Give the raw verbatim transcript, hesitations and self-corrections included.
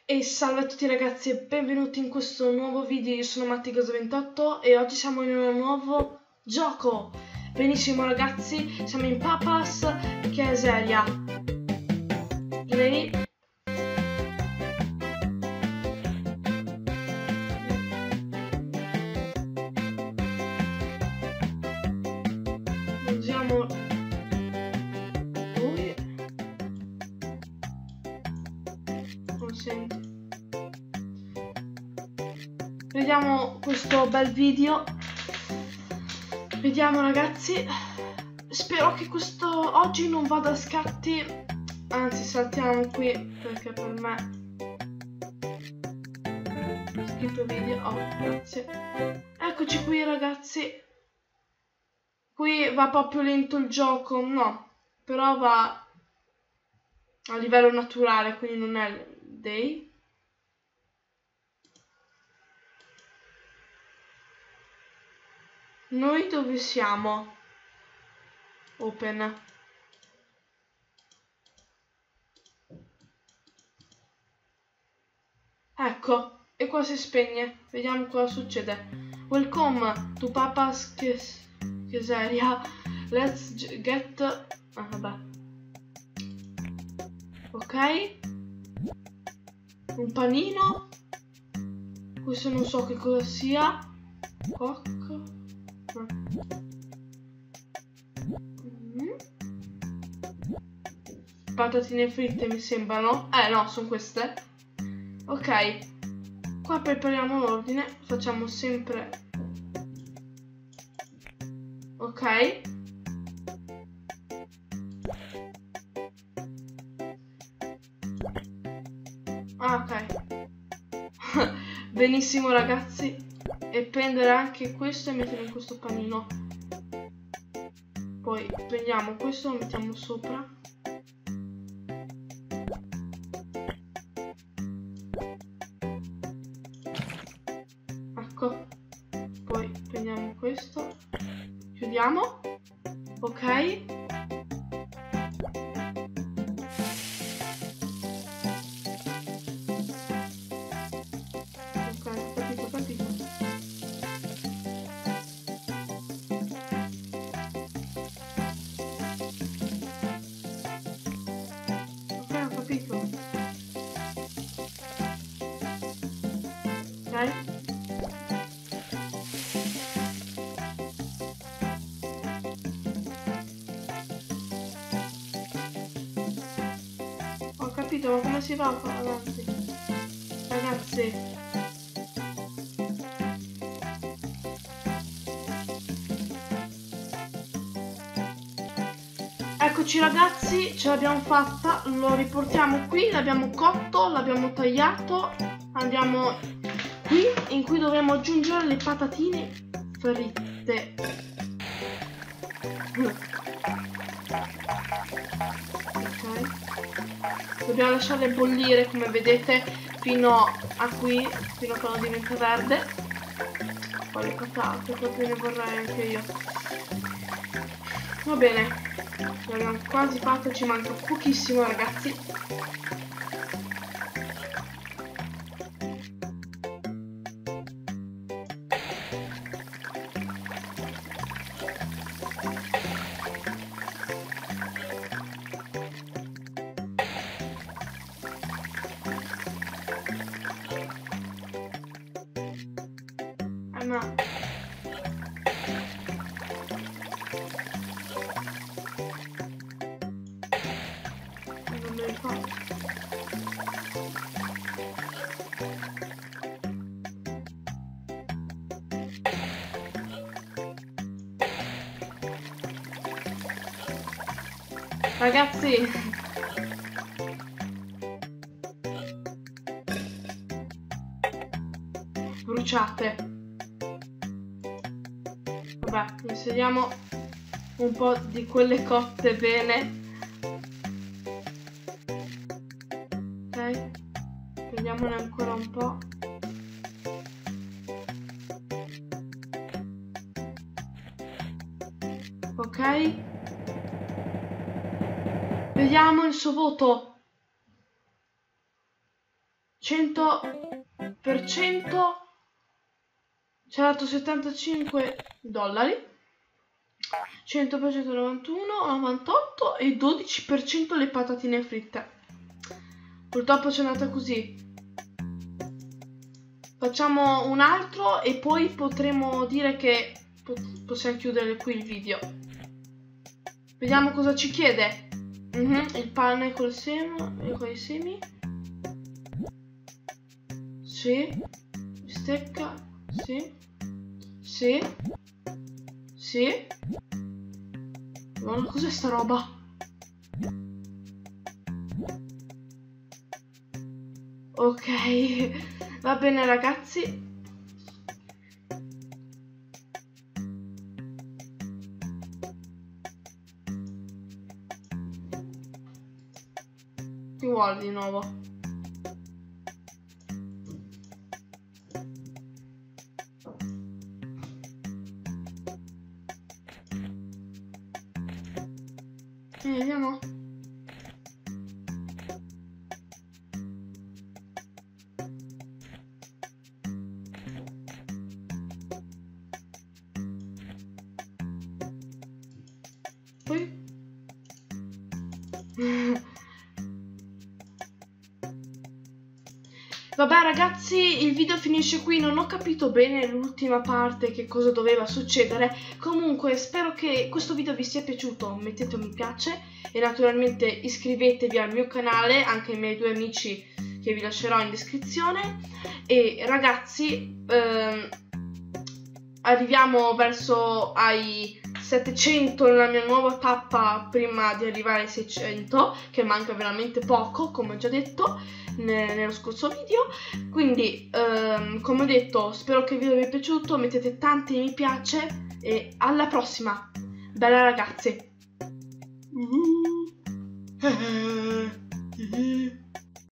E salve a tutti ragazzi e benvenuti in questo nuovo video. Io sono Mattigoso ventotto e oggi siamo in un nuovo gioco. Benissimo ragazzi, siamo in Papas Queseria. Play. Usiamo lui. Consenti. Vediamo questo bel video. Vediamo ragazzi. Spero che questo oggi non vada a scatti. Anzi, saltiamo qui perché per me skip video. Oh, grazie. Eccoci qui ragazzi. Qui va proprio lento il gioco. No, però va a livello naturale, quindi non è day. Noi dove siamo? Open. Ecco, e qua si spegne. Vediamo cosa succede. Welcome to Papas Queseria. Let's get... Ah, vabbè. Ok. Un panino. Questo non so che cosa sia. Coc. Mm. Patatine fritte mi sembrano. Eh no, sono queste. Ok. Qua prepariamo l'ordine. Facciamo sempre. Ok. Ah, ok. Benissimo ragazzi. E prendere anche questo e mettere in questo panino. Poi prendiamo questo e lo mettiamo sopra. Ecco. Poi prendiamo questo. Chiudiamo. Ok. Ho capito, ma come si va avanti? Ragazzi. Eccoci ragazzi, ce l'abbiamo fatta, lo riportiamo qui, l'abbiamo cotto, l'abbiamo tagliato, andiamo qui in cui dovremo aggiungere le patatine fritte. Ok. Dobbiamo lasciarle bollire come vedete fino a qui, fino a quando diventa verde. Poi le patate, proprio ne vorrei anche io. Va bene, l'abbiamo quasi fatto, ci manca pochissimo ragazzi. Eh no. Non me le fa. Ragazzi, bruciate. Vabbè, inseriamo un po' di quelle cotte bene. Ok, prendiamone ancora un po'. Ok, vediamo il suo voto. cento per cento ci ha dato settantacinque dollari, cento per cento novantuno, novantotto e dodici per cento le patatine fritte. Purtroppo c'è andata così. Facciamo un altro e poi potremo dire che possiamo chiudere qui il video. Vediamo cosa ci chiede. Mm-hmm, il pane col seme, con i semi. Sì. Bistecca. Sì. Sì. Sì. Ma cos'è sta roba? Ok. Va bene ragazzi. Che vuole di nuovo? Eh, vediamo. Poi vabbè ragazzi, il video finisce qui, non ho capito bene l'ultima parte, che cosa doveva succedere. Comunque spero che questo video vi sia piaciuto, mettete un mi piace e naturalmente iscrivetevi al mio canale, anche ai miei due amici che vi lascerò in descrizione. E ragazzi, ehm, arriviamo verso ai settecento nella mia nuova tappa prima di arrivare ai seicento, che manca veramente poco, come ho già detto nello scorso video. Quindi ehm, come ho detto, spero che il video vi sia piaciuto, mettete tanti mi piace e alla prossima. Bella ragazzi.